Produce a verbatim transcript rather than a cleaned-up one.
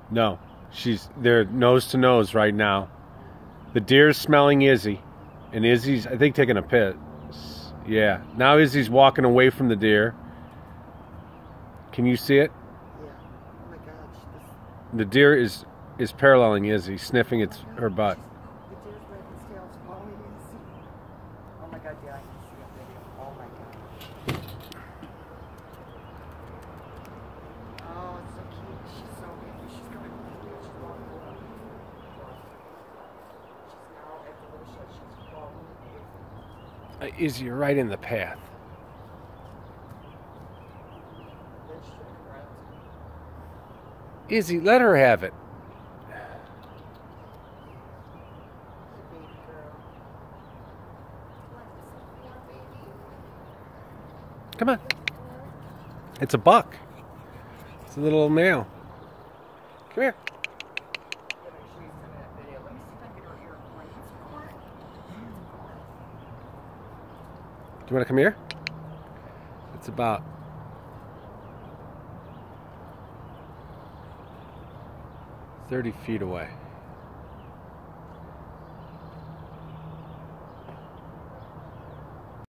No, she's they're nose to nose right now. The deer's smelling Izzy, and Izzy's, I think, taking a piss. Yeah. Now Izzy's walking away from the deer. Can you see it? Yeah. Oh my gosh. This... The deer is is paralleling Izzy, sniffing its her butt. The deer's wagging its tail, following Izzy. Oh my god, yeah, I can see a video. Oh my god. Oh, it's so cute. She's so happy. She's coming. She's walking over. She's now at the little shed. She's following Izzy. Uh, Izzy, you're right in the path. Then she's gonna come around. Izzy, let her have it. Baby girl. Come on. It's a buck. It's a little male. Come here. Yeah, make sure you send me that video. Let me see if I can get her ear right. It's a corn. Do you want to come here? It's about thirty feet away.